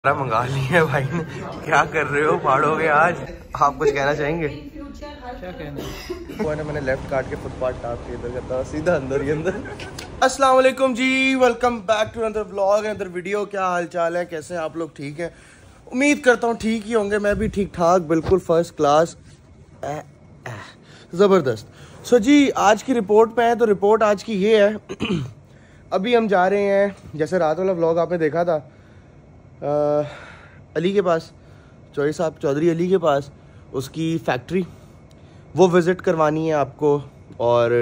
मंगा ली है भाई ने। क्या कर रहे हो, फाड़ोगे आज? आप कुछ कहना चाहेंगे? क्या कहना? मैंने लेफ्ट काट के फुटपाथ टाप के इधर करता सीधा अंदर ही अंदर। अस्सलाम वालेकुम जी, welcome back to another vlog, another video. क्या हाल चाल है, कैसे हैं आप लोग? ठीक है, उम्मीद करता हूँ ठीक ही होंगे। मैं भी ठीक ठाक, बिल्कुल फर्स्ट क्लास, ज़बरदस्त। सो जी, आज की रिपोर्ट पे है, तो रिपोर्ट आज की ये है अभी हम जा रहे हैं, जैसे रात वाला व्लॉग आपने देखा था, अली के पास, चौधरी अली के पास, उसकी फैक्ट्री वो विज़िट करवानी है आपको, और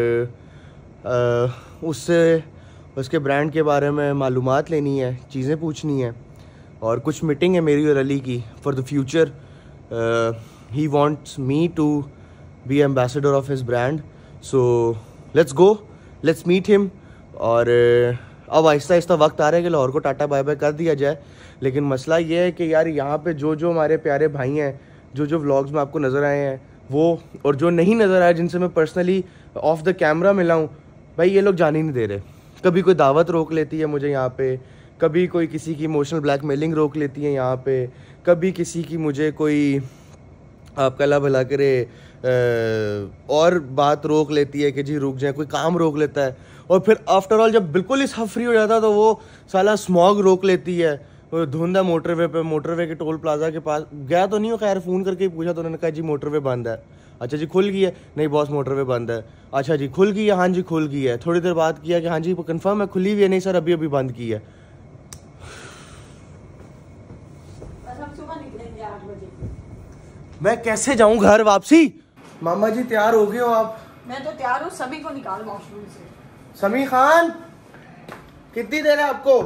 उससे उसके ब्रांड के बारे में मालूमात लेनी है, चीज़ें पूछनी है, और कुछ मीटिंग है मेरी और अली की for the future. He wants me to be ambassador of his brand, so let's go, let's meet him. और अब आहिस्ता आहिस्ता वक्त आ रहा है कि लाहौर को टाटा बाय बाय कर दिया जाए। लेकिन मसला ये है कि यार यहाँ पे जो जो हमारे प्यारे भाई हैं, जो जो व्लॉग्स में आपको नज़र आए हैं वो, और जो नहीं नज़र आए, जिनसे मैं पर्सनली ऑफ द कैमरा मिला हूँ, भाई ये लोग जाने ही नहीं दे रहे। कभी कोई दावत रोक लेती है मुझे यहाँ पे, कभी कोई किसी की इमोशनल ब्लैकमेलिंग रोक लेती है यहाँ पे, कभी किसी की मुझे कोई, आपका अल्लाह भला करे, और बात रोक लेती है कि जी रुक जाए, कोई काम रोक लेता है। और फिर आफ्टर ऑल जब बिल्कुल ही सब फ्री हो जाता है तो वो साला स्मॉग रोक लेती है, धुंध है मोटरवे पे, मोटरवे के टोल प्लाजा के पास गया तो नहीं हो, खैर फ़ोन करके पूछा तो उन्होंने कहा जी मोटरवे बंद है। अच्छा जी खुल गई है? नहीं बॉस मोटरवे बंद है। अच्छा जी खुल गई है? हाँ जी खुल गई है। थोड़ी देर बाद किया कि हाँ जी कंफर्म है खुली हुई है? नहीं सर अभी अभी बंद की है। मैं कैसे जाऊं घर वापसी? मामा जी तैयार हो गए हो आप? मैं तो तैयार हूँ, सभी को निकाल वॉशरूम से। समी खान कितनी देर है आपको?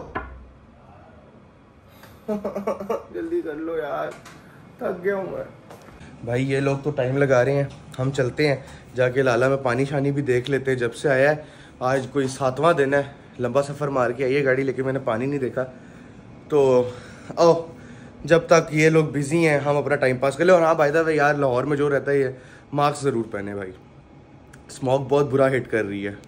जल्दी कर लो यार, थक गया हूँ मैं। भाई ये लोग तो टाइम लगा रहे हैं, हम चलते हैं जाके लाला में पानी शानी भी देख लेते हैं। जब से आया है आज कोई 7वां दिन है, लंबा सफ़र मार के आई है गाड़ी लेके, मैंने पानी नहीं देखा। तो आओ, जब तक ये लोग बिजी हैं हम अपना टाइम पास कर ले। और हाँ, बाय द वे यार, लाहौर में जो रहता है ये मास्क ज़रूर पहने भाई, स्मॉग बहुत बुरा हिट कर रही है।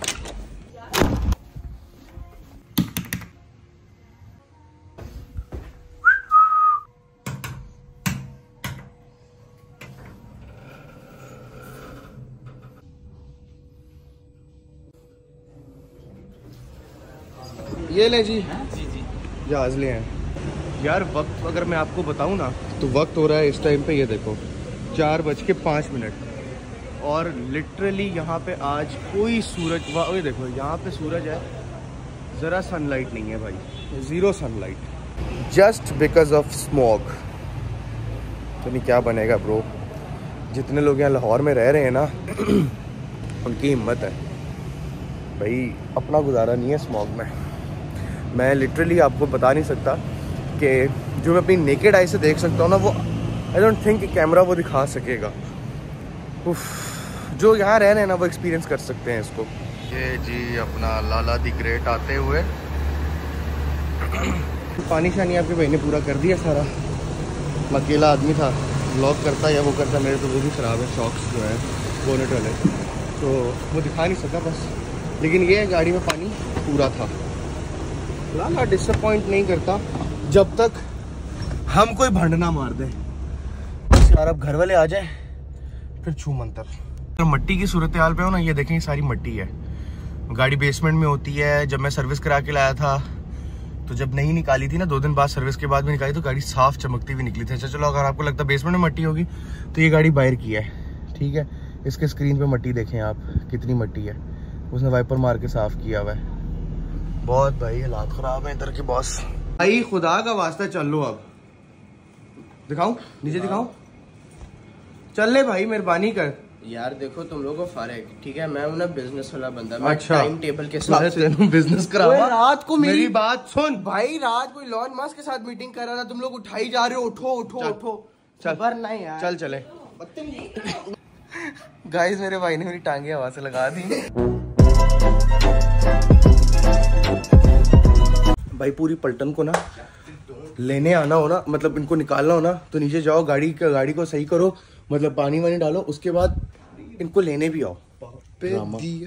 ये ले जी, जहाज ले हैं यार। वक्त अगर मैं आपको बताऊं ना, तो वक्त हो रहा है इस टाइम पे, ये देखो 4:05, और लिटरली यहाँ पे आज कोई सूरज, ये देखो यहाँ पे सूरज है, ज़रा सनलाइट नहीं है भाई, zero sunlight, just because of smog. तो नहीं क्या बनेगा ब्रो। जितने लोग यहाँ लाहौर में रह रहे हैं ना उनकी हिम्मत है भाई, अपना गुजारा नहीं है स्मॉग में। मैं लिटरली आपको बता नहीं सकता कि जो मैं अपनी नेकेड आई से देख सकता हूँ ना, वो आई डोंट थिंक कि कैमरा वो दिखा सकेगा। उफ, जो यहाँ रह रहे हैं ना वो एक्सपीरियंस कर सकते हैं इसको। ये जी अपना लाला दी ग्रेट आते हुए पानी शानी आपके भाई ने पूरा कर दिया सारा। मैं अकेला आदमी था, व्लॉग करता या वो करता, मेरे तो वो भी ख़राब है शॉक्स जो है बोनेट वाले, तो वो दिखा नहीं सका बस। लेकिन ये गाड़ी में पानी पूरा था। लाला डिसअपॉइंट नहीं करता जब तक हम कोई भंड ना मार दे। बस यार अब घर वाले आ जाए फिर छू मंतर। तो मट्टी की सूरत हाल पे हो ना, ये देखें सारी मट्टी है, गाड़ी बेसमेंट में होती है। जब मैं सर्विस करा के लाया था तो जब नहीं निकाली थी ना, 2 दिन बाद सर्विस के बाद भी निकाली, तो गाड़ी साफ चमकती हुई निकली थी। अच्छा चलो, अगर आपको लगता है बेसमेंट में मट्टी होगी तो ये गाड़ी बाहर की है, ठीक है। इसके स्क्रीन पे मट्टी देखें आप, कितनी मट्टी है, उसने वाइपर मार के साफ किया हुआ है। बहुत भाई हालात खराब है इधर के बॉस। भाई खुदा का वास्ता चल लो, अब दिखाऊं, नीचे दिखाऊं? चल ले भाई, मेहरबानी कर यार देखो तुम लोगों को फारेग, ठीक है, मैं हूं ना बिजनेस वाला बंदा, मैं अच्छा, टाइम टेबल के साथ बिजनेस करावा। रात को मेरी बात सुन भाई, रात को लॉन मस्क के साथ मीटिंग कर रहा था, तुम लोग उठाई जा रहे हो, उठो उठो उठो। चल नहीं यार, चल चले। गाइस मेरे भाई ने मेरी टांगे हवा से लगा दी भाई। पूरी पलटन को ना लेने आना हो ना, मतलब इनको निकालना हो ना, तो नीचे जाओ, गाड़ी को सही करो, मतलब पानी वानी डालो, उसके बाद इनको लेने भी आओ।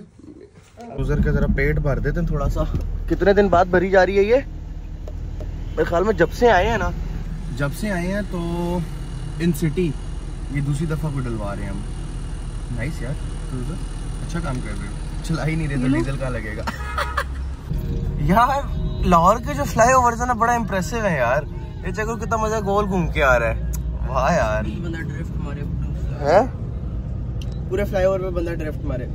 गुजर के जरा पेट भर देते थोड़ा सा। कितने दिन बाद भरी जा रही है ये? मेरे ख्याल में जब से आए हैं तो इन सिटी ये दूसरी दफ़ा को डलवा रहे हैं हम। नाइस यार, तो अच्छा काम कर रहे हो। चला ही नहीं रहे तो डीजल का लगेगा। यार लाहौर के जो फ्लाई ओवर है ना बड़ा इम्प्रेसिव है यार। ये जगह कितना मजा गोल घूम के आ रहा है। वाह यार, बंदा ड्रिफ्ट मारे है पूरे फ्लाईओवर पे, बंदा ड्रिफ्ट मारे।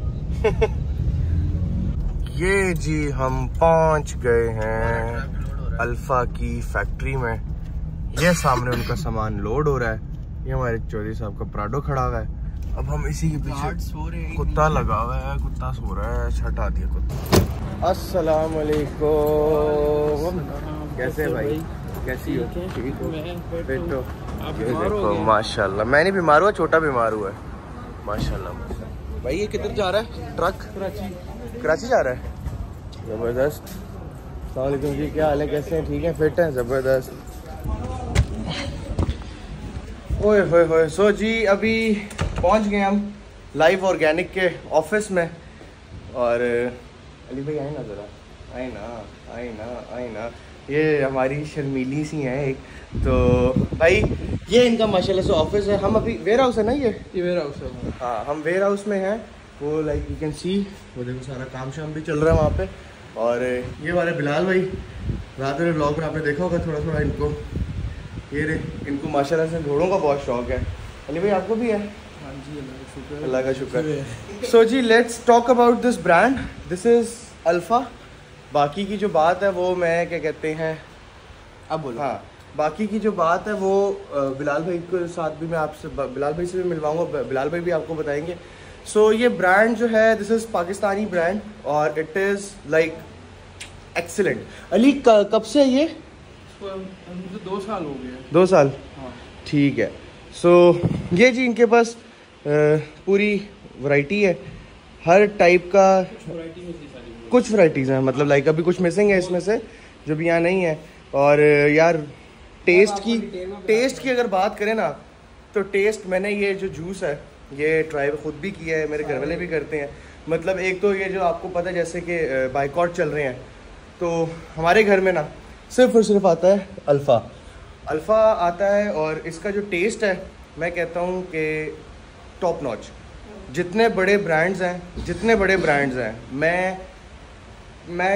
ये जी हम पहुंच गए हैं अल्फा की फैक्ट्री में। ये सामने उनका सामान लोड हो रहा है। ये हमारे चौधरी साहब का प्राडो खड़ा हुआ है। अब हम इसी के पीछे, कुत्ता लगा हुआ है, कुत्ता सो रहा है, हटा दिया कुत्ता। अस्सलाम वालेकुम, कैसे भाई, कैसी हो? ठीक हो? फिट हो? ये देखो माशाल्लाह, मैं नहीं बीमार हुआ, छोटा बीमार हुआ है माशाल्लाह। भाई ये किधर जा रहा है ट्रक? कराची जा रहा है। जबरदस्त। अस्सलाम वालेकुम जी, क्या हाल है, कैसे हैं? ठीक है, फिट हैं, जबरदस्त। ओए होए होए। सो जी अभी पहुंच गए हम लाइव ऑर्गेनिक के ऑफिस में। और अली भाई आए ना ज़रा, आए ना। ये हमारी शर्मीली सी हैं एक। तो भाई ये इनका माशाल्लाह से ऑफिस है। हम अभी वेयर हाउस है ना, ये वेयर हाउस है। हाँ, हम वेयर हाउस में हैं। वो लाइक यू कैन सी, वो देखो सारा काम शाम भी चल रहा है वहाँ पे। और ये वाले बिलाल भाई, रात में व्लॉग में आपने देखा होगा थोड़ा थोड़ा इनको। ये रे, इनको माशाल्लाह से घोड़ों का बहुत शौक है। अली भाई आपको भी है? हाँ जी, अल्लाह का शुक्र। सो जी let's talk about this brand. This is Alpha. बाकी की जो बात है वो मैं क्या कहते हैं, अब बोलो। हाँ, बाकी की जो बात है वो बिलाल भाई के साथ भी मैं आपसे, बिलाल भाई से भी मिलवाऊंगा, बिलाल भाई भी आपको बताएंगे। सो ये ब्रांड जो है, दिस इज़ पाकिस्तानी ब्रांड और it is like excellent. Ali कब से है ये? 2 साल हो गए। 2 साल, हाँ। ठीक है। सो ये जी इनके पास पूरी वैरायटी है हर टाइप का। कुछ वैरायटीज़ हैं, मतलब लाइक अभी कुछ मिसिंग है इसमें से जो भी यहाँ नहीं है। और यार टेस्ट की अगर बात करें ना, तो टेस्ट, मैंने ये जो जूस है ये ट्राई खुद भी किया है, मेरे घर वाले भी करते हैं। मतलब एक तो ये जो आपको पता है जैसे कि बाइकआउट चल रहे हैं, तो हमारे घर में ना सिर्फ और सिर्फ आता है अल्फ़ा आता है। और इसका जो टेस्ट है मैं कहता हूँ कि टॉप नॉच। जितने बड़े ब्रांड्स हैं मैं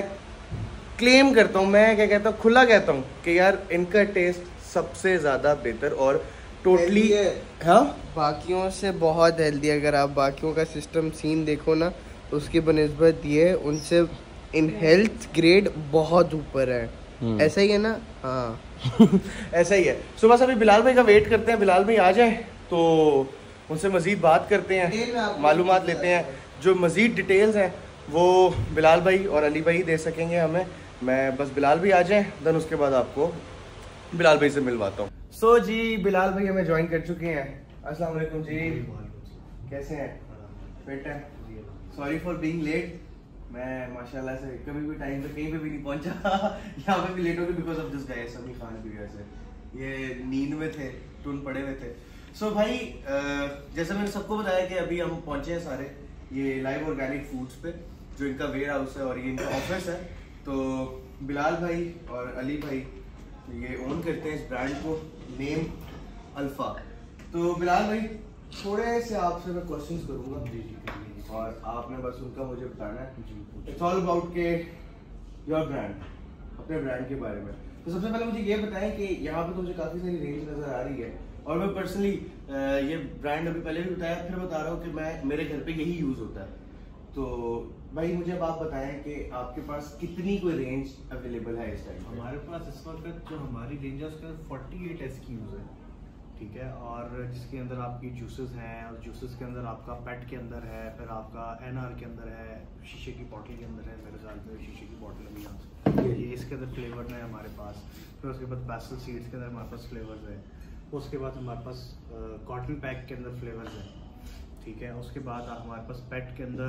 क्लेम करता हूँ, मैं क्या कहता हूँ, खुला कहता हूँ कि यार इनका टेस्ट सबसे ज़्यादा बेहतर और टोटली, हाँ, बाकियों से बहुत हेल्दी। अगर आप बाकियों का सिस्टम सीन देखो ना, उसकी बनिस्बत ये उनसे इन हेल्थ ग्रेड बहुत ऊपर है। ऐसा ही है ना? हाँ। ऐसा ही है। सो बस अभी बिलाल भाई का वेट करते हैं, बिलाल भाई आ जाए तो उनसे मज़ीद बात करते हैं, मालूमात लेते हैं। जो मज़ीद डिटेल्स हैं वो बिलाल भाई और अली भाई दे सकेंगे हमें। मैं बस बिलाल भाई आ जाए, देन उसके बाद आपको बिलाल भाई से मिलवाता हूँ। सो जी बिलाल भाई हमें ज्वाइन कर चुके हैं। अस्सलाम वालेकुम जी, कैसे हैं? फिट हैं? Sorry for being late. मैं माशाल्लाह से कभी भी टाइम पे कहीं पे भी नहीं पहुंचा। यहाँ पे भी लेट हो गया बिकॉज ऑफ दिस गाय समी खान की वजह से। ये नींद में थे, टून पड़े हुए थे। सो भाई जैसे मैंने सबको बताया कि अभी हम पहुंचे हैं सारे ये लाइव ऑर्गेनिक फूड्स पे, जो इनका वेयर हाउस है और ये इनका ऑफिस है। तो बिलाल भाई और अली भाई ये ओन करते हैं इस ब्रांड को, नेम अल्फ़ा। तो बिलाल भाई थोड़े से आपसे मैं क्वेश्चंस करूँगा और आपने बस उनका मुझे बताना है। इट्स ऑल अबाउट के योर ब्रांड, अपने ब्रांड के बारे में। तो सबसे पहले मुझे ये बताएं कि यहाँ पे तो मुझे काफ़ी सारी रेंज नज़र आ रही है और मैं पर्सनली ये ब्रांड अभी पहले भी बताया, फिर बता रहा हूँ कि मेरे घर पे यही यूज़ होता है। तो भाई मुझे अब आप बताएं कि आपके पास कितनी कोई रेंज अवेलेबल है इस टाइम? हमारे पास इस वक्त जो हमारी रेंज है उसके अंदर 48 SKUs है, ठीक है। और जिसके अंदर आपकी जूसेस हैं, और जूसेस के अंदर आपका पेट के अंदर है, फिर आपका NR के अंदर है, शीशे की बॉटल के अंदर है, मेरे ख्याल में शीशे की बॉटल है यहाँ से, ये इसके अंदर फ्लेवर है हमारे पास। फिर उसके बाद बैसल सीड्स के अंदर हमारे पास फ्लेवर्स है। उसके बाद हमारे पास कॉटन पैक के अंदर फ्लेवर्स है, ठीक है। उसके बाद हमारे पास पेट के अंदर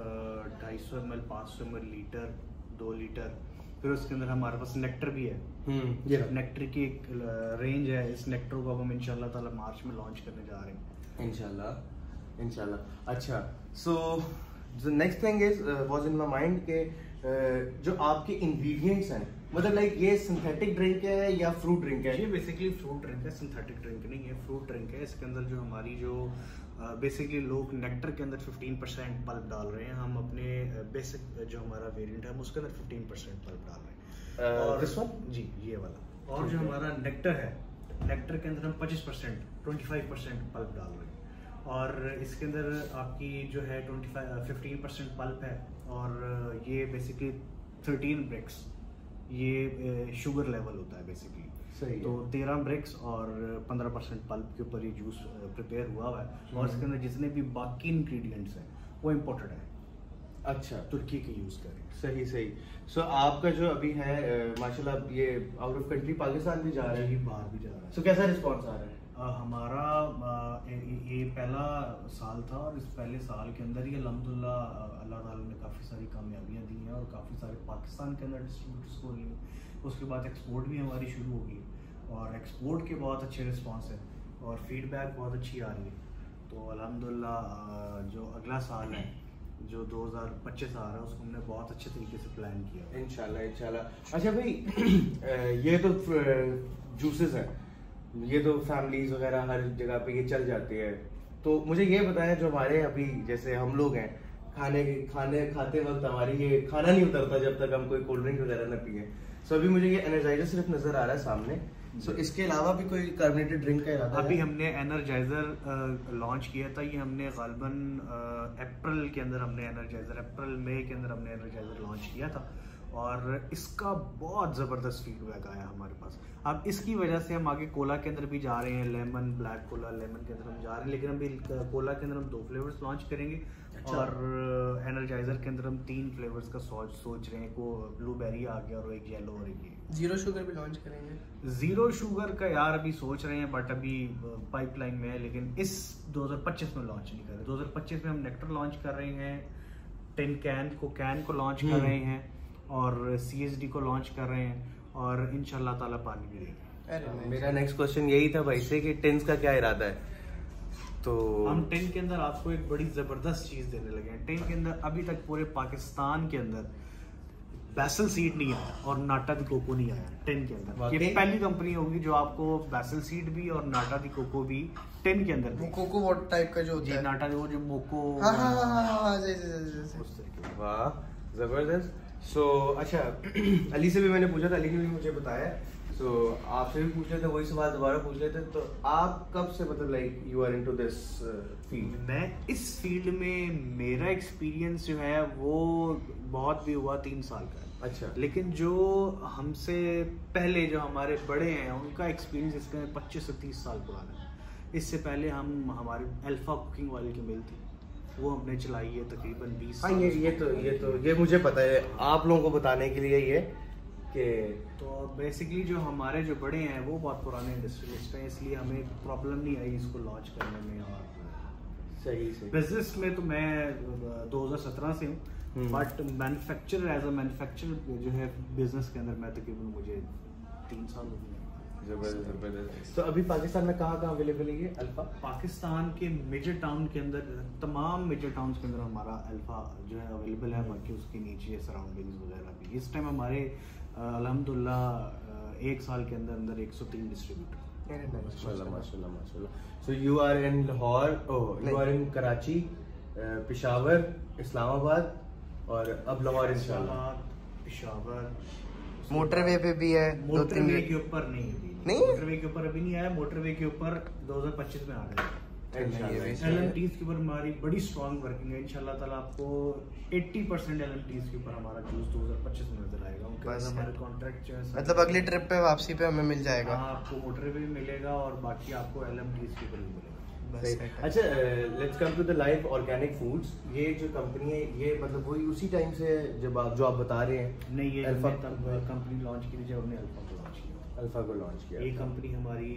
250 ml, 500 ml, लीटर, 2 लीटर। फिर उसके अंदर हमारे पास नेक्टर भी है। नेक्टर की एक रेंज है। इस नेक्टर को अब हम इंशाल्लाह ताला मार्च में लॉन्च करने जा रहे हैं इंशाल्लाह। अच्छा, so the next thing is was in my mind के जो आपके इंग्रेडिएंट्स हैं, मतलब लाइक ये सिंथेटिक ड्रिंक है या फ्रूट ड्रिंक है? ये बेसिकली फ्रूट ड्रिंक है, सिंथेटिक ड्रिंक नहीं है, फ्रूट ड्रिंक है। इसके अंदर जो हमारी जो बेसिकली लोग नेक्टर के अंदर 15% पल्प डाल रहे हैं, हम अपने बेसिक जो हमारा वेरिएंट है हम उसके अंदर 15% पल्प डाल रहे हैं। और दिस वन? जी ये वाला। और जो हमारा नेक्टर है, नेक्टर के अंदर हम 25% पल्प डाल रहे हैं। और इसके अंदर आपकी जो है 15% पल्प है, और ये बेसिकली 13 ब्रिक्स ये शुगर लेवल होता है बेसिकली। सही तो 13 ब्रिक्स और 15% पल्प के ऊपर ये जूस प्रिपेयर हुआ है। और इसके अंदर जितने भी बाकी इंग्रेडिएंट्स हैं वो इम्पोर्टेड है। अच्छा, तुर्की के यूज करें। सही सही। सो आपका जो अभी है माशाल्लाह ये आउट ऑफ कंट्री पाकिस्तान भी जा रहा है, बाहर भी जा रहा है। सो कैसा रिस्पॉन्स आ रहा है? हमारा ये पहला साल था, और इस पहले साल के अंदर ही अल्हम्दुलिल्लाह अल्लाह ताला ने काफ़ी सारी कामयाबियाँ दी हैं, और काफ़ी सारे पाकिस्तान के अंदर डिस्ट्रीब्यूटर्स को ली। उसके बाद एक्सपोर्ट भी हमारी शुरू हो गई, और एक्सपोर्ट के बहुत अच्छे रिस्पॉन्स है और फीडबैक बहुत अच्छी आ रही है। तो अल्हम्दुलिल्लाह जो अगला साल है, जो 2025 आ रहा है, उसको हमने बहुत अच्छे तरीके से प्लान किया इंशाल्लाह इंशाल्लाह। अच्छा भाई ये तो जूसेस हैं, ये तो फैमिलीज वगैरह हर जगह पे ये चल जाते हैं, तो मुझे ये बताया जो हमारे अभी जैसे हम लोग हैं खाने खाते वक्त हमारी ये खाना नहीं उतरता जब तक हम कोई कोल्ड ड्रिंक वगैरह न पिए। सो अभी मुझे ये एनर्जाइजर सिर्फ नजर आ रहा है सामने। सो इसके अलावा भी कोई कार्बोनेटेड ड्रिंक का इरादा अभी है? हमने एनर्जाइजर लॉन्च किया था। ये हमने गालबन अप्रैल के अंदर हमने एनर्जाइजर, अप्रैल मई के अंदर हमने एनर्जाइजर लॉन्च किया था, और इसका बहुत ज़बरदस्त फीडबैक आया हमारे पास। अब इसकी वजह से हम आगे कोला के अंदर भी जा रहे हैं, लेमन, ब्लैक कोला, लेमन के अंदर हम जा रहे हैं, लेकिन अभी कोला के अंदर हम 2 फ्लेवर्स लॉन्च करेंगे। अच्छा। और एनर्जाइजर के अंदर हम 3 फ्लेवर्स का सोच रहे हैं। को ब्लूबेरी आ गया, और एक येलो, और एक ये 0 शुगर भी लॉन्च करेंगे। 0 शुगर का यार अभी सोच रहे हैं, बट अभी पाइपलाइन में है, लेकिन इस 2025 में लॉन्च नहीं कर रहे। 2025 में हम नेक्टर लॉन्च कर रहे हैं, टिन कैन को लॉन्च कर रहे हैं, और CSD को लॉन्च कर रहे हैं, और इंशाल्लाह ताला पानी भी देंगे। अरे मेरा नेक्स्ट क्वेश्चन यही था भाई से कि टिन्स का क्या इरादा है? तो हम टिन के अंदर आपको एक बड़ी जबरदस्त चीज देने लगे हैं। टिन के अंदर अभी तक पूरे पाकिस्तान के अंदर बैसल सीड नहीं आया और नाटा दी कोको नहीं आया टिन के अंदर। ये पहली कंपनी होगी जो आपको बैसल सीड भी और नाटा दी कोको भी टिन के अंदर वो कोको वॉट टाइप का जो होता है, नाटा वो जो मोको उस तरीके। वाह जबरदस्त। सो अच्छा अली से भी मैंने पूछा था, अली ने भी मुझे बताया, सो आपसे भी पूछ लेते, वही सवाल दोबारा पूछ लेते। तो आप कब से मतलब like you are into this field? मैं इस फील्ड में मेरा एक्सपीरियंस जो है वो बहुत भी हुआ 3 साल का है। अच्छा। लेकिन जो हमसे पहले जो हमारे बड़े हैं उनका एक्सपीरियंस इसका 25 से 30 साल पुराना है। इससे पहले हमारे अल्फा कुकिंग वाले की मिल थी, वो हमने चलाई है तकरीबन 20 हाँ, साल। ये मुझे पता है, आप लोगों को बताने के लिए ये कि तो बेसिकली जो हमारे जो बड़े हैं वो बहुत पुराने इंडस्ट्रियलिस्ट हैं, इसलिए हमें प्रॉब्लम नहीं आई इसको लॉन्च करने में। और सही से बिजनेस में तो मैं 2017 से हूँ, but manufacturer as a manufacturer जो है बिजनेस के अंदर मैं तकरीबन मुझे 3 साल हो गए। जबरदस्त। तो अभी पाकिस्तान में कहाँ अवेलेबल है ये अल्फा? पाकिस्तान के मेजर टाउन के अंदर, तमाम मेजर टाउन्स के अंदर हमारा अल्फा जो है अवेलेबल है, बाकी उसके नीचे सराउंडिंग्स वगैरह भी। इस टाइम हमारे अल्हम्दुलिल्लाह 1 साल के अंदर अंदर 103 डिस्ट्रीब्यूटर। माशाल्लाह माशाल्लाह माशाल्लाह। So you are in Lahore, you are in Karachi, Peshawar, Islamabad, और अब लाहौर इंशाल्लाह। पेशावर मोटरवे पे भी है, 2-3 मोटरवे के ऊपर नहीं नहीं? मोटरवे के ऊपर अभी नहीं आया, मोटरवे के ऊपर 2025 में आ रहा है। LMTs के ऊपर हमारी बड़ी स्ट्रॉन्ग वर्किंग है। इंशाल्लाह ताला आपको 80% LMTs के ऊपर हमारा जूस 2025 में नजर आएगा। उनके बाद हमारे कॉन्ट्रैक्ट जो है मतलब अगली ट्रिप पे वापसी पे हमें मिल जाएगा। हाँ, आपको मोटरवे भी मिलेगा और बाकी आपको LMTs के ऊपर भी मिलेगा। अच्छा let's come to the life organic foods. ये जो कंपनी है ये मतलब वही उसी टाइम से जब आप बता रहे हैं? नहीं, ये अल्फा कंपनी लॉन्च की थी जब हमने अल्फा को लॉन्च किया। अल्फा को लॉन्च किया। ये कंपनी हमारी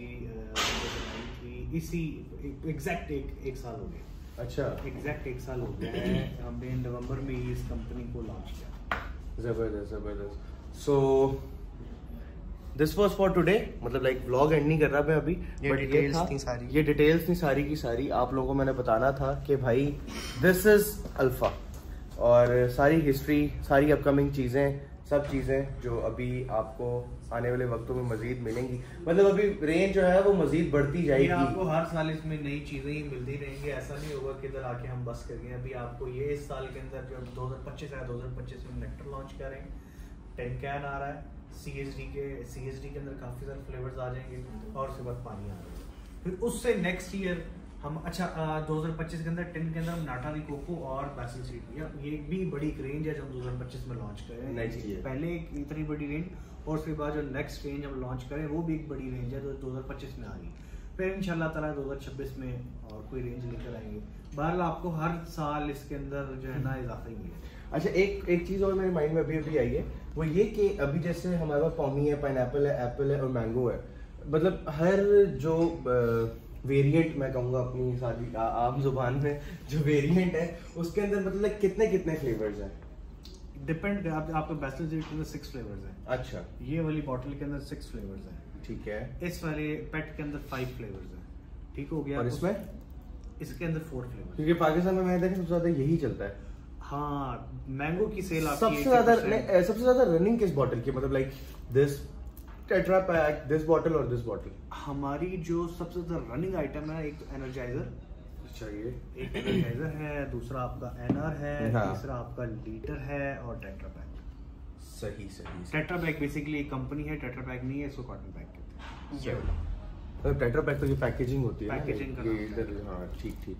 इसी एग्जैक्ट एक साल हो गया। अच्छा, एग्जैक्ट 1 साल हो गया है। हमने नवंबर में ही इस कंपनी को लॉन्च किया। जबरदस्त जबरदस्त। So this was for today, मतलब लाइक व्लॉग एंड नहीं कर रहा मैं अभी, ये बट डिटेल्स थी सारी। ये डिटेल्स थी सारी की सारी आप लोगों को मैंने बताना था कि भाई दिस इज अल्फा। और सारी हिस्ट्री, सारी अपकमिंग चीज़ें, सब चीज़ें जो अभी आपको आने वाले वक्तों में मजीद मिलेंगी। मतलब अभी रेंज जो है वो मजीद बढ़ती जाएगी। आपको हर साल इसमें नई चीज़ें ही मिलती रहेंगी, ऐसा नहीं होगा कि इधर आके हम बस करेंगे। अभी आपको ये इस साल के अंदर जो 2025 है, 2025 में नेक्टर लॉन्च करें, 10 कैन आ रहा है, CSD के अंदर काफ़ी सारे फ्लेवर्स आ जाएंगे और उसके बाद पानी आ रहा है। फिर उससे नेक्स्ट ईयर हम 2025 के अंदर 10 के अंदर हम नाटा दी कोको और बैसिल सीड, ये भी बड़ी एक रेंज है जो हम 2025 में लॉन्च करें नेक्स्ट ईयर। पहले इतनी बड़ी रेंज और उसके बाद जो नेक्स्ट रेंज हम लॉन्च करें वो भी एक बड़ी रेंज है जो 2025 में आ गई। फिर इंशाल्लाह ताला 2026 में और कोई रेंज लेकर आएंगे। बहरहाल आपको हर साल इसके अंदर जो है ना इजाफा ही मिलेगा। अच्छा, एक चीज़ और मेरे माइंड में अभी आई है, वो ये कि अभी जैसे हमारे पास पॉमी है, पाइनएप्पल है, एप्पल है और मैंगो है। मतलब हर जो वेरिएंट मैं कहूँगा अपनी सारी आम जुबान में जो वेरिएंट है उसके अंदर मतलब कितने फ्लेवर्स हैं? डिपेंड आपके बैसिल सीड के अंदर 6 फ्लेवर्स हैं। अच्छा, ये वाली बॉटल के अंदर 6 फ्लेवर्स हैं। ठीक है। इस वाले पेट के अंदर 5 फ्लेवर्स हैं। ठीक हो गया। और इसमें इसके अंदर 4 फ्लेवर्स, क्योंकि पाकिस्तान में मैंने देखा सबसे ज्यादा यही चलता है। हाँ, मैंगो की सेल सबसे ज्यादा रनिंग किस बॉटल की? मतलब like this Tetra Pak, this bottle और दिस बॉटल। हमारी जो सबसे ज्यादा रनिंग आइटम है, एक एनर्जाइजर। अच्छा, ये एक एनर्जाइजर है, दूसरा आपका एनआर है, हाँ। तीसरा आपका लीटर है और टेट्रा पैक। सही। टेट्रा पैक बेसिकली एक कंपनी है, टेट्रा पैक नहीं है, इसको कॉटन पैक कहते हैं। मतलब टेट्रा पैक तो ये पैकेजिंग होती है, पैकेजिंग का नाम है। हाँ,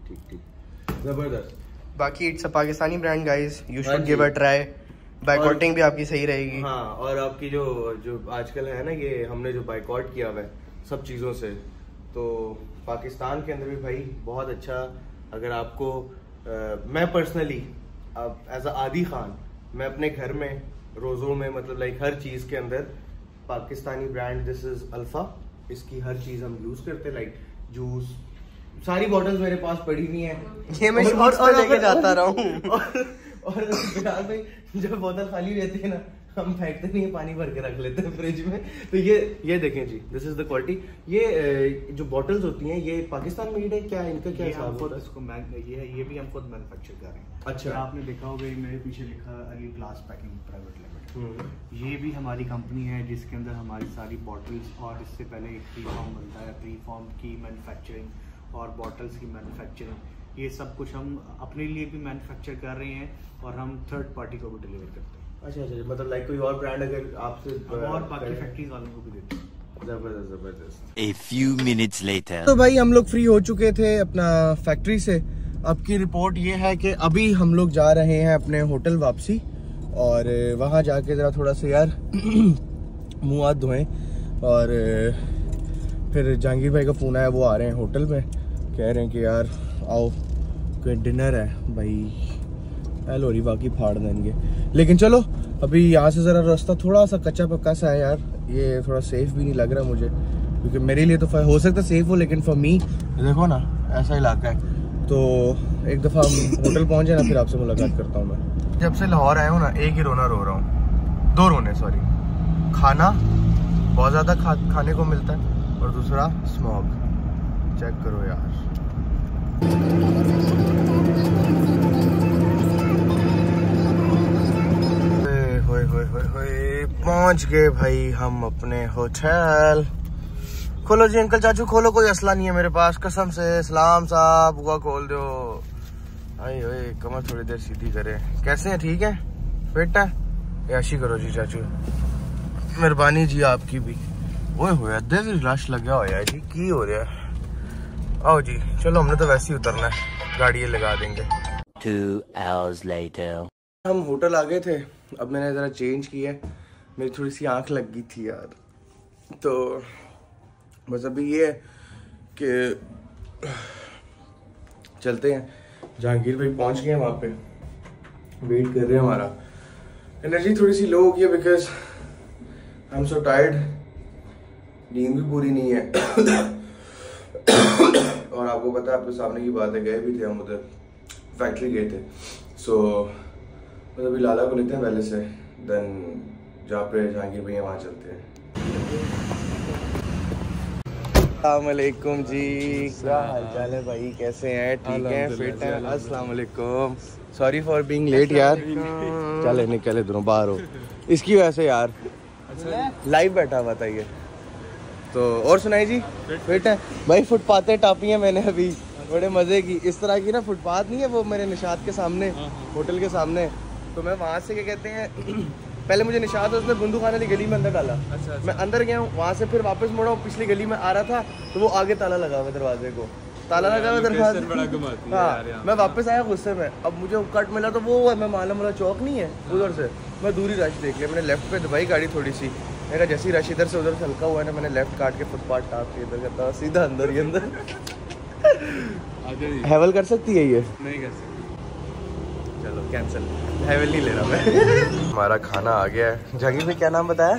ठीक, जबरदस्त। बाकी it's a Pakistani brand guys, you हाँ शुड जी। Give a try. बाइकआउटिंग भी आपकी सही रहेगी। हाँ, और आपकी जो आजकल है ना, ये हमने जो बाइकआउट किया हुआ है सब चीज़ों से, तो पाकिस्तान के अंदर भी भाई बहुत अच्छा। अगर आपको मैं पर्सनली एज अ आदी खान, मैं अपने घर में रोज़ों में मतलब लाइक हर चीज़ के अंदर Pakistani brand this is Alpha, इसकी हर चीज़ हम यूज़ करते, लाइक जूस, सारी बॉटल्स मेरे पास पड़ी हुई हैं। ये मैं और लेके जाता रहा हूँ। और बिहार में जब बोतल खाली रहती है ना, हम फेंकते नहीं है, पानी भर के रख लेते हैं फ्रिज में। तो ये देखें जी, दिस इज द क्वालिटी। ये जो बॉटल्स होती हैं ये पाकिस्तान मेड है क्या? इनका क्या हिसाब होता है? ये भी हम खुद मैन्युफैक्चर कर रहे हैं। अच्छा, आपने देखा होगा मेरे पीछे लिखा Ali glass packing private limited, ये भी हमारी कंपनी है जिसके अंदर हमारी सारी बॉटल्स और इससे पहले एक प्री फॉर्म बनता है, प्री फॉर्म की मैन्युफैक्चरिंग और बॉटल्स की मैन्युफैक्चरिंग, ये सब कुछ हम अपने लिए भी मैन्युफैक्चर कर रहे हैं और हम थर्ड पार्टी को भी डिलीवर करते हैं। अच्छा, मतलब लाइक कोई और ब्रांड अगर आपसे और बाकी फैक्ट्रीज वालों को भी देते हैं। जबरदस्त। A few minutes later. तो भाई हम लोग फ्री हो चुके थे अपना फैक्ट्री से। अब की रिपोर्ट ये है कि अभी हम लोग जा रहे हैं अपने होटल वापसी, और वहाँ जाके ज़रा थोड़ा सा यार मुँह हाथ धोएं, और फिर जहांगीर भाई का फ़ोन आया, वो आ रहे हैं होटल में, कह रहे हैं कि यार आओ कोई डिनर है भाई। लोरी बाकी फाड़ देंगे, लेकिन चलो अभी यहाँ से ज़रा रास्ता थोड़ा सा कच्चा पक्का सा है यार, ये थोड़ा सेफ भी नहीं लग रहा मुझे, क्योंकि मेरे लिए तो हो सकता है सेफ हो, लेकिन फॉर मी देखो ना ऐसा इलाका है। तो एक दफ़ा हम होटल पहुँचे ना, फिर आपसे मुलाकात करता हूँ मैं। जब से लाहौर आया हूँ ना, एक ही रोना रो रहा हूँ, 2 रोने सॉरी। खाना बहुत ज़्यादा खाने को मिलता है, और दूसरा स्मॉग। चेक करो यार। पहुंच गए भाई हम अपने होटल। खोलो जी अंकल चाचू खोलो, कोई असला नहीं है मेरे पास कसम से। सलाम साहब, हुआ खोल दो। आई ओए कमर थोड़ी देर सीधी करे। कैसे हैं, ठीक है, फिट है? याशी करो जी चाचू, मेहरबानी जी आपकी भी। ओए हो अद्धे भी रश लगा हो यार जी, की हो रहा है? आओ जी चलो, हमने तो वैसे ही उतरना है, गाड़ी लगा देंगे। 2 hours later. हम होटल आ गए थे, अब मैंने ज़रा चेंज किया है, मेरी थोड़ी सी आँख लग गई थी यार, तो बस अभी ये है कि चलते हैं। जहांगीर भाई पहुंच गए हैं, वहाँ पे वेट कर रहे हैं हमारा। एनर्जी थोड़ी सी लो हो गई है because I am so tired, नींद भी पूरी नहीं है। और आपको पता है, आपके सामने की बात है, गए भी थे हम उधर, फैक्ट्री गए थे। सो बस अभी लाला को लेते हैं पहले से, देन जहाँ पे जहांगीर भैया वहाँ चलते हैं। अस्सलाम वालेकुम जी, क्या हाल चाल है भाई, कैसे हैं? ठीक हैं, फिट हैं? अस्सलाम वालेकुम, सॉरी फॉर बीइंग लेट यार। चले निकले दोनों बाहर हो इसकी वजह से यार, लाइव बैठा हुआ था ये तो। और सुनाई जी, फिट है भाई। फुटपाथ टापी है मैंने अभी, बड़े मज़े की। इस तरह की ना फुटपाथ नहीं है वो मेरे निशात के सामने, होटल के सामने, तो मैं वहाँ से क्या कहते हैं पहले मुझे निशात उसने बंदूक खाने वाली गली में अंदर डाला। अच्छा। मैं अंदर गया हूँ, वहाँ से फिर वापस मुड़ा हूँ, पिछली गली में आ रहा था तो वो आगे ताला लगा हुआ दरवाजे को, ताला लगा हुआ दरवाजे। हाँ, मैं वापस आया गुस्से में, अब मुझे कट मिला तो वो मैं मालूम वाला चौक नहीं है उधर से, मैं दूरी रश देख लिया, मैंने लेफ्ट पे दबाई गाड़ी थोड़ी सी, मेरा जैसी रश इधर से उधर से हल्का हुआ है ना, मैंने लेफ्ट काट के फुटपाथ टाप के इधर करता सीधा अंदर ही अंदर। हैवल कर सकती है ये? नहीं कर सकती, चलो कैंसिल, हैवल नहीं ले रहा मैं। हमारा खाना आ गया है। जहांगीर भाई क्या नाम बताया?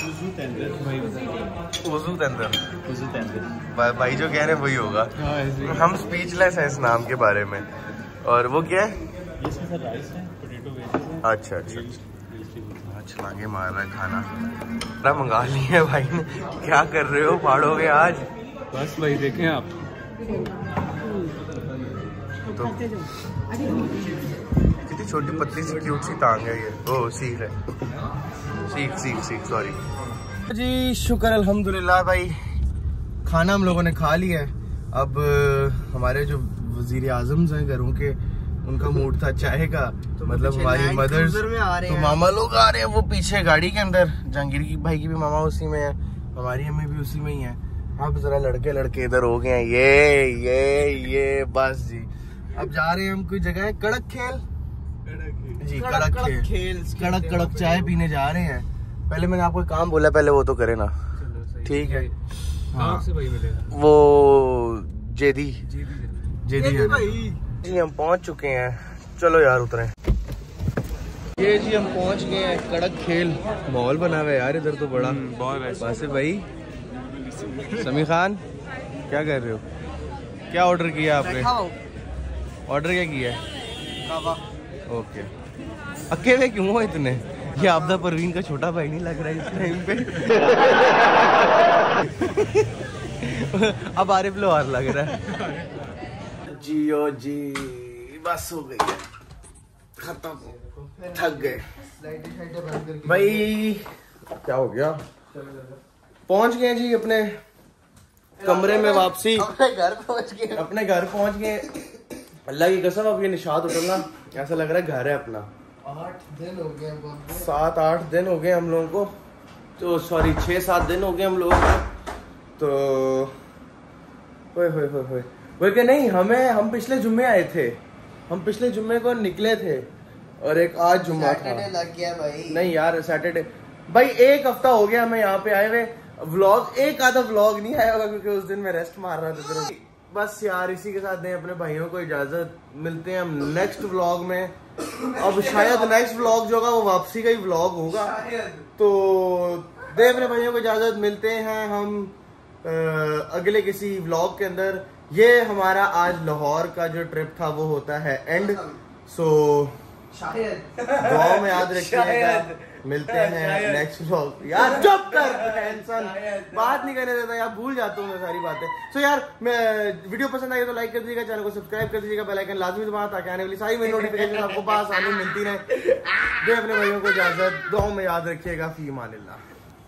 वज़ू तंदर। भाई जो कह रहे हैं वही होगा। हम स्पीचलेस हैं इस नाम के बारे में। और वो क्या है? अच्छा अच्छा, छलांगे मार रहा है खाना। पूरा मंगा लिया है भाई ने। क्या कर रहे हो, फाड़ोगे आज? बस भाई देखें आप तो कितनी छोटी पतली सी क्यूट सी टांग है ये। ओ सीख है, सीख सॉरी जी। शुक्र अल्हम्दुलिल्लाह भाई, खाना हम लोगों ने खा लिया है। अब हमारे जो वजीर आजम हैं घरों के, उनका मूड था चाय का, तो मतलब हमारी मदर्स तो मामा लोग आ रहे हैं वो पीछे गाड़ी के अंदर। जहांगीर की भाई की भी मामा उसी में है, हमारी अम्मी भी उसी में ही है। अब जरा लड़के इधर हो गए हैं, ये बस जी। अब जा रहे हैं हम कोई जगह है, कड़क खेल जी, कड़क चाय पीने जा रहे हैं। पहले मैंने आपको काम बोला, पहले वो तो करे ना, ठीक है? हाँ, से भाई मिलेगा वो जेदी है भाई जी। हम पहुंच चुके हैं, चलो यार उतरे। ये जी हम पहुंच गए हैं कड़क खेल। मॉल बना हुआ है यार इधर तो बड़ा। वासिफ भाई, समी खान क्या कर रहे हो? क्या ऑर्डर किया आपने? ऑर्डर क्या किया है? ओके, अकेले क्यों हो इतने? ये आपदा परवीन का छोटा भाई नहीं लग रहा है इस टाइम पे? अब आरिफ लोहार लग रहा है। जियो जी, बस हो गई है, खत्म, थक गए भाई। क्या हो गया? पहुंच गए जी अपने कमरे में वापसी, अपने घर पहुंच गए। अल्लाह की कसम अब ये निशात उतरना ऐसा लग रहा है घर है अपना। 8 दिन हो गए, 7-8 दिन हो गए हम लोगों को, तो सॉरी 6-7 दिन हो गए हम लोगों को। तो होए बल्कि नहीं, हम पिछले जुम्मे आए थे, हम पिछले जुम्मे को निकले थे और एक आज जुम्मा था। लग गया भाई। नहीं यार सैटरडे भाई, 1 हफ्ता हो गया हमें यहाँ पे आए हुए। व्लॉग एक आधा व्लॉग नहीं आया होगा क्योंकि उस दिन मैं रेस्ट मार रहा था। बस यार इसी के साथ दें अपने भाइयों को इजाजत, मिलते हैं हम नेक्स्ट व्लॉग में। अब शायद नेक्स्ट व्लॉग जो होगा वो वापसी का ही व्लॉग होगा, तो दे अपने भाइयों को इजाजत। मिलते हैं हम अगले किसी व्लॉग के अंदर। ये हमारा आज लाहौर का जो ट्रिप था वो होता है एंड, सो दुआ में याद रखिएगा। मिलते हैं नेक्स्ट व्लॉग। यार चुप कर, टेंशन बात नहीं करने देता यार, भूल जाता हूँ मैं सारी बातें। सो यार मैं वीडियो पसंद आई तो लाइक कर दीजिएगा, चैनल को सब्सक्राइब कर दीजिएगा, बेल आइकन लाजमी दबाना ताकि आने वाली सारी मेरी नोटिफिकेशन आपको पास आने मिलती रहे। दे अपने भाइयों को इजाजत, दुआ में याद रखिएगा। फी अमानिल्लाह।